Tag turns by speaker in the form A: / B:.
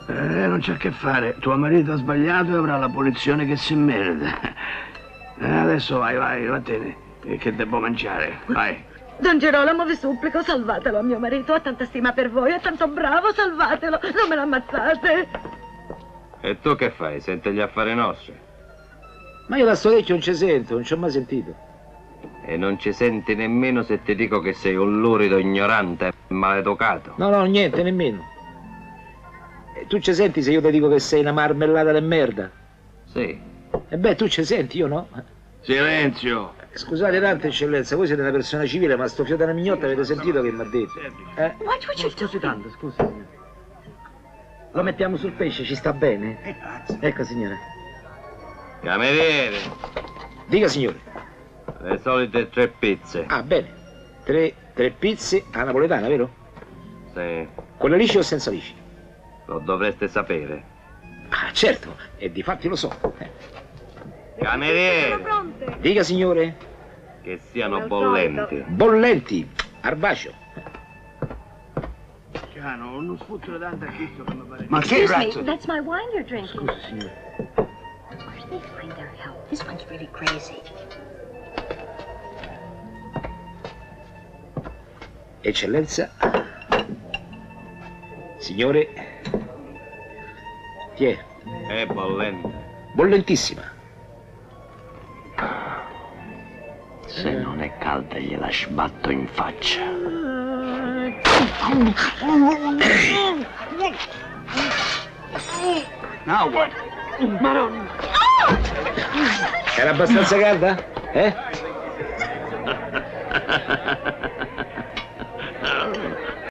A: Non c'è che fare. Tuo marito ha sbagliato e avrà la punizione che si merita. Adesso vai, vattene, che devo mangiare. Vai.
B: Don Girolamo, vi supplico, salvatelo a mio marito. Ha tanta stima per voi, è tanto bravo, salvatelo. Non me l'ammazzate.
C: E tu che fai? Senti gli affari nostri?
D: Ma io da sto vecchio non ci sento, non ci ho mai sentito.
C: E non ci senti nemmeno se ti dico che sei un lurido ignorante e maleducato.
D: No, niente, nemmeno. E tu ci senti se io ti dico che sei una marmellata di merda?
C: Sì.
D: E beh, tu ci senti, io no?
A: Silenzio.
D: Scusate tanta eccellenza, voi siete una persona civile, ma sto figlio della mignotta avete sentito che mi ha detto?
B: Scusi
D: tanto, scusi. Lo mettiamo sul pesce, ci sta bene? Ecco, signore.
C: Cameriere.
D: Dica, signore.
C: Le solite 3 pizze.
D: Ah, bene. Tre pizze a napoletana, vero?
C: Sì.
D: Con le lisce o senza lisce?
C: Lo dovreste sapere.
D: Ah, certo, e difatti lo so.
C: Cameriere.
D: Dica, signore.
C: Che siano bollenti.
D: Bollenti, arbaceo.
A: Piano, non sfuttere tanto a Cristo che mi pare.
E: Ma che razzo? That's my wine you're drinking.
D: Scusi, signore.
E: Where do they find their help? This one's really crazy.
D: Eccellenza. Signore. Chi è?
C: È bollente.
D: Bollentissima.
A: Se non è calda gliela sbatto in faccia.
E: Now what? Maroni.
D: Era abbastanza calda? Eh?